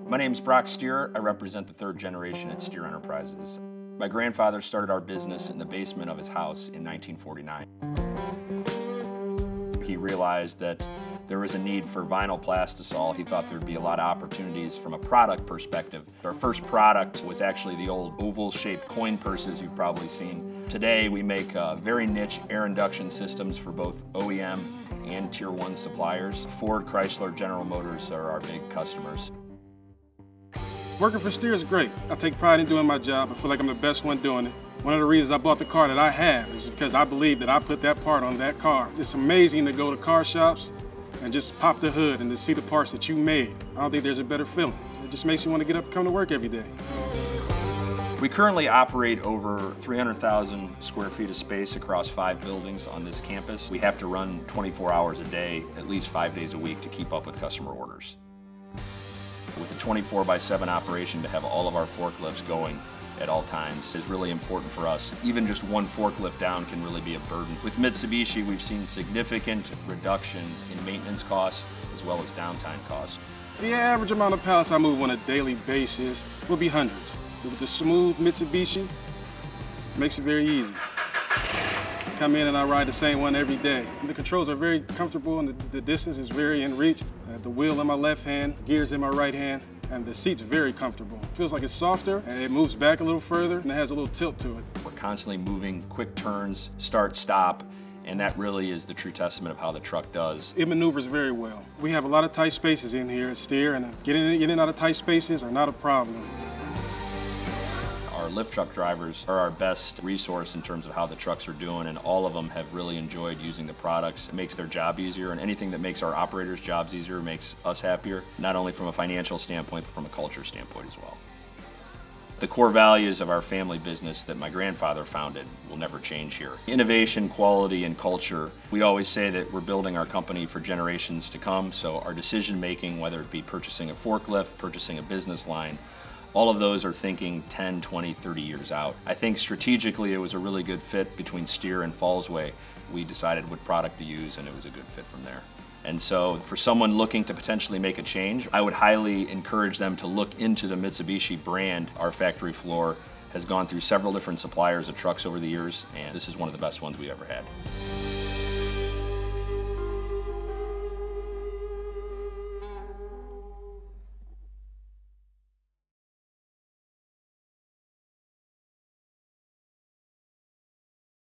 My name's Brock Steere. I represent the third generation at Steere Enterprises. My grandfather started our business in the basement of his house in 1949. He realized that there was a need for vinyl plastisol. He thought there'd be a lot of opportunities from a product perspective. Our first product was actually the old oval-shaped coin purses you've probably seen. Today we make very niche air induction systems for both OEM and Tier 1 suppliers. Ford, Chrysler, General Motors are our big customers. Working for Steere is great. I take pride in doing my job. I feel like I'm the best one doing it. One of the reasons I bought the car that I have is because I believe that I put that part on that car. It's amazing to go to car shops and just pop the hood and to see the parts that you made. I don't think there's a better feeling. It just makes you want to get up and come to work every day. We currently operate over 300,000 square feet of space across 5 buildings on this campus. We have to run 24 hours a day, at least 5 days a week, to keep up with customer orders. With a 24/7 operation, to have all of our forklifts going at all times is really important for us. Even just one forklift down can really be a burden. With Mitsubishi, we've seen significant reduction in maintenance costs as well as downtime costs. The average amount of pallets I move on a daily basis will be hundreds. With the smooth Mitsubishi, it makes it very easy. Come in and I ride the same one every day. The controls are very comfortable and the distance is very in reach. The wheel in my left hand, gears in my right hand, and the seat's very comfortable. It feels like it's softer and it moves back a little further and it has a little tilt to it. We're constantly moving, quick turns, start, stop, and that really is the true testament of how the truck does. It maneuvers very well. We have a lot of tight spaces in here at Steere, and getting in and out of tight spaces are not a problem. Our lift truck drivers are our best resource in terms of how the trucks are doing, and all of them have really enjoyed using the products. It makes their job easier, and anything that makes our operators' jobs easier makes us happier, not only from a financial standpoint, but from a culture standpoint as well. The core values of our family business that my grandfather founded will never change here. Innovation, quality, and culture. We always say that we're building our company for generations to come, so our decision making, whether it be purchasing a forklift, purchasing a business line, all of those are thinking 10, 20, 30 years out. I think strategically it was a really good fit between Steere and Fallsway. We decided what product to use and it was a good fit from there. And so for someone looking to potentially make a change, I would highly encourage them to look into the Mitsubishi brand. Our factory floor has gone through several different suppliers of trucks over the years, and this is one of the best ones we've ever had.